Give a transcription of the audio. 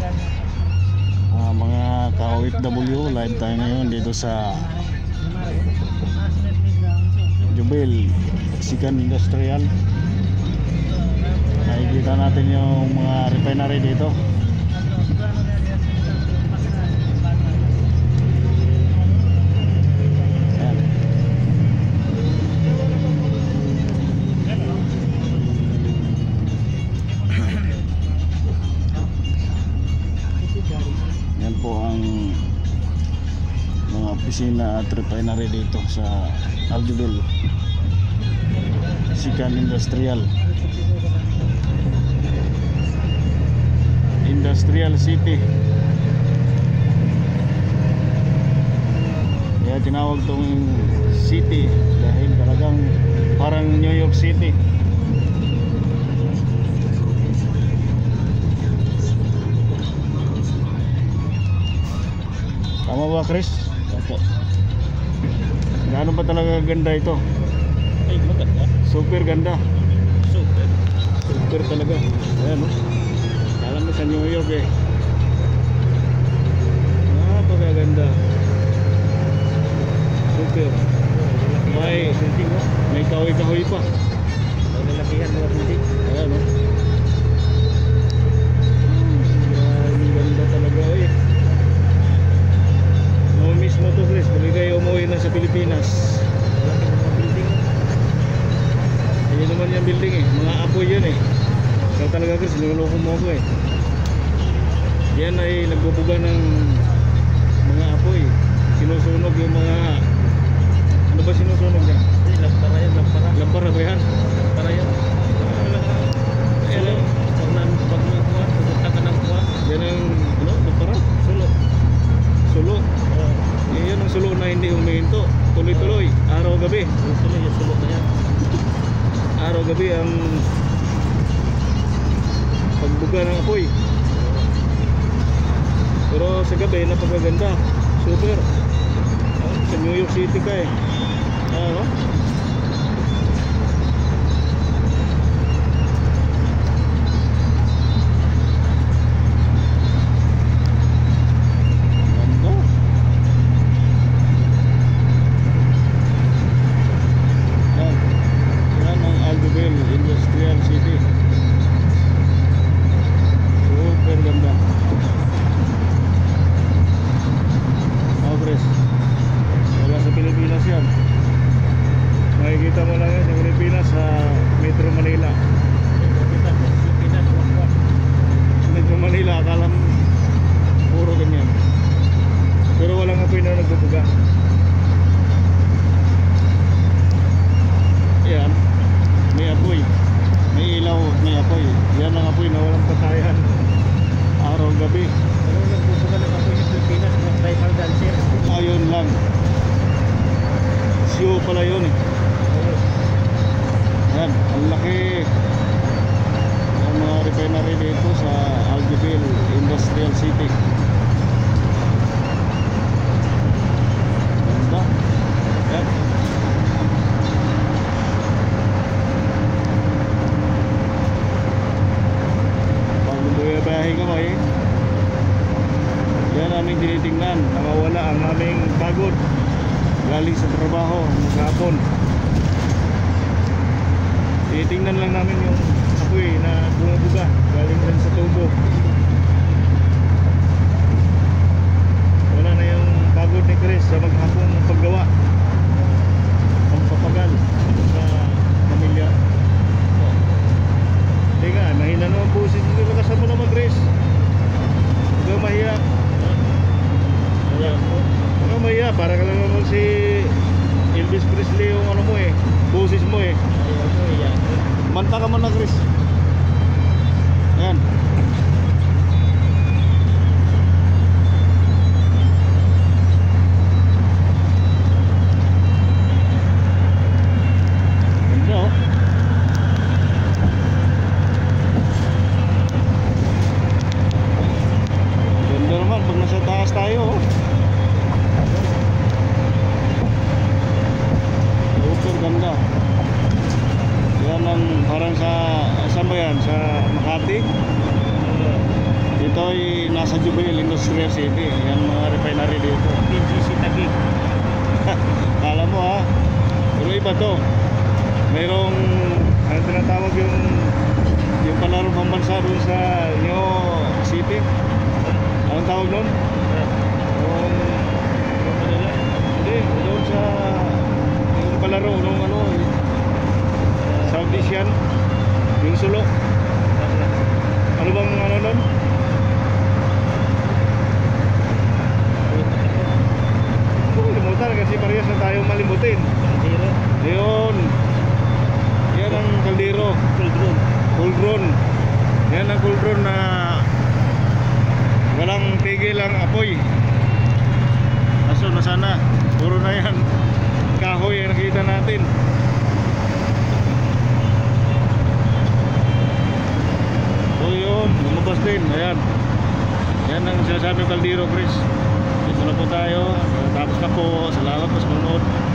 Mga ka-OFW, live tayo ngayon dito sa Jubil Sikan Industrial. Nakikita natin yung mga refinery dito. Yan po ang mga opisina at refinery dito sa Aljubil Sikan Industrial City. Kaya tinawag tong city dahil talagang parang New York City. Tama ba, Chris? Opo. Gaano ba talaga ganda ito? Ay, maganda. Super ganda. Super talaga. Ayan, no? Alam mo sa New York eh. Napakaganda. Super. May kahoy-kahoy pa. Lalakihan mga building. Ayan, no? Ang ganda talaga eh. Miss mo to, Chris, pag kayo umuwi na sa Pilipinas. Ayan naman yung building eh, mga apoy yun eh. Kaya talaga, Chris, niloloko mo ako eh. Yan ay nagbubuga ng mga apoy. Sinusunog yung mga, ano ba sinusunog niya? Lampara yan, lampara. Lampara ba yan? Lampara yan. Pag may kuha, pumunta ka ng kuha. Yan ang, ano, lampara? Sulo. Yan ang sulo na hindi humihinto. Tuloy-tuloy, araw-gabi. Tuloy yung sulok na yan. Araw-gabi ang pagbuga ng apoy. Pero sa gabi, napakaganda. Super. Sa New York City ka eh. Ano? Industrial City. Super ganda. Obres. Wala sa Pilipinas yan. Makikita mo lang yan sa Pilipinas sa Metro Manila. Metro Manila, akala mo puro ganyan. Pero walang apoy na nagbubuga. Yan. May apoy, may ilaw, may apoy. Yan ang apoy na walang patayan. Araw-gabi. Pero nagbubuga ng apoy sa Pilipinas, mga tribal dancer. Ayun lang. Siyo pala yun eh. Yan, ang laki ng mga refinery dito sa Aljubil Industrial City. Ganda. Yan. Bahay ka ba eh? Yan aming tinitingnan. Nakawala ang aming pagod galing sa trabaho maghapon. Tinitingnan lang namin yung apoy na bumubuga galing din sa tubo. Wala na yung pagod ni Chris sa maghapong paggawa. Pagpapagal sa pamilya. Hindi nga, mahina naman po. Lakasan mo naman, Chris. Huwag kang mahiya. Huwag kang mahiya. Para ka lang naman si Elvis Presley yung ano mo eh. Boses mo eh. Manta ka man na, Chris. Ayan. Ganda oh. Pag nasa taas tayo super ganda. Yan ang parang sa nasa Jubil Industrial City. Yan mga refinery dito. PGC Taguig. Kala mo ha, pero iba to. Mayroong ano tinatawag yung palaro pambansa doon sa New City. Anong tawag doon? Yung Manila? Hindi, doon sa yung palaro nung ano South Asian, yung Sulo. Ano bang ano doon? Limutan kasi parehas na tayong malimutin. Kaldero. Yun. Yan ang kaldero. Kuldron. Kuldron. Yan ang kuldron na walang tigil ang apoy. Kaso na sana puro na yan kahoy ang nakita natin. So yun, lumabas din. Ayan. Yan ang sinasabi ng kaldero, Chris. Dito na po tayo. Tapos na po. Salamat po sa panonood.